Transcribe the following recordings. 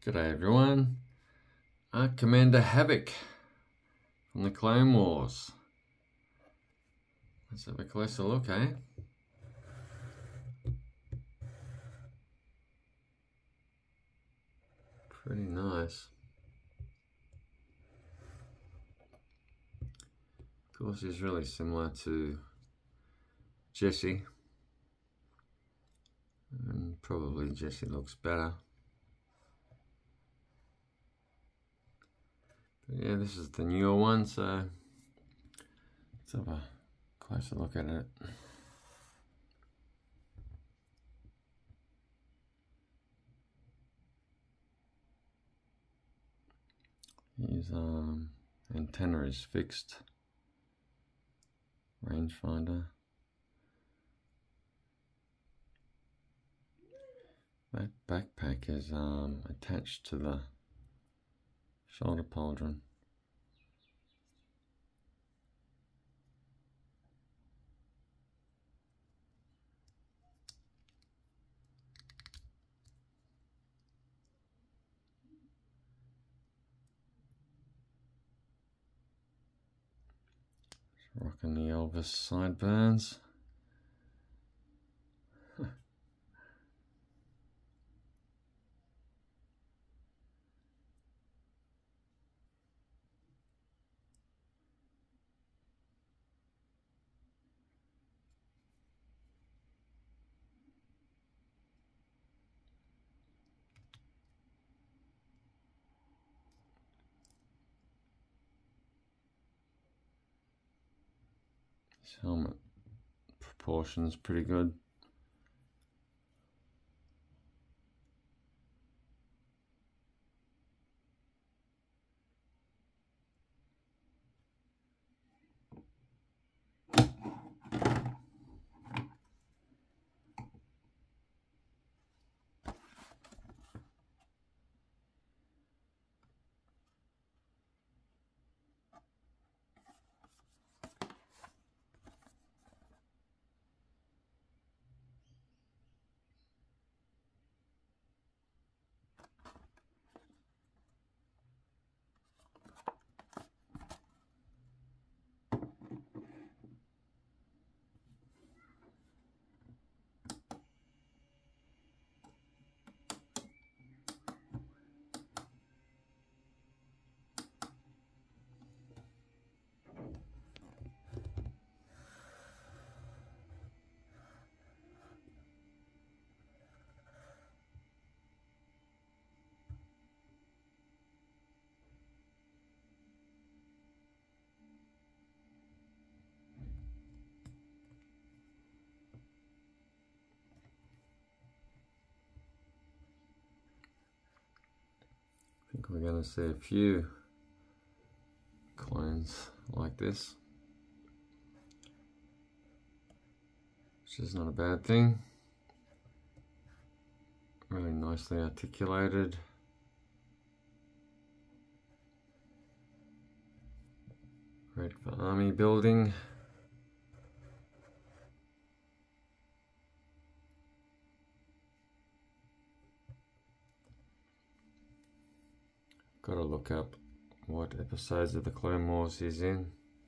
G'day everyone, Commander Havoc from the Clone Wars. Let's have a closer look, eh? Pretty nice. Of course, he's really similar to Jesse, and probably Jesse looks better. But yeah, this is the newer one, so let's have a closer look at it. His antenna is fixed. Rangefinder. That backpack is attached to the shoulder pauldron. Rocking the Elvis sideburns. His helmet proportions pretty good. I think we're going to see a few clones like this, which is not a bad thing. Really nicely articulated. Great for army building. Got to look up what episodes of the Clone Wars he's in.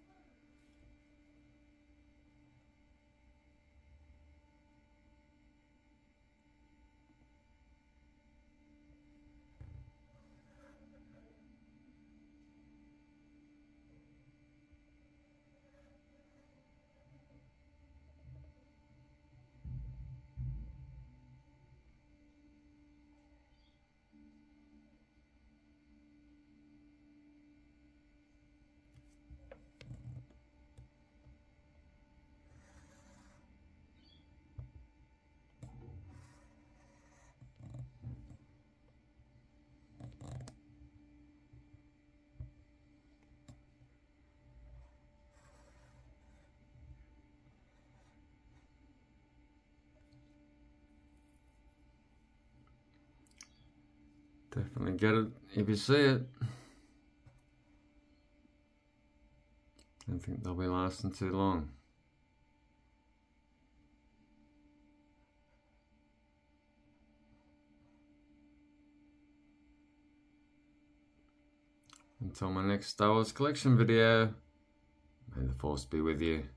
Definitely get it if you see it. Don't think they'll be lasting too long. Until my next Star Wars collection video, may the Force be with you.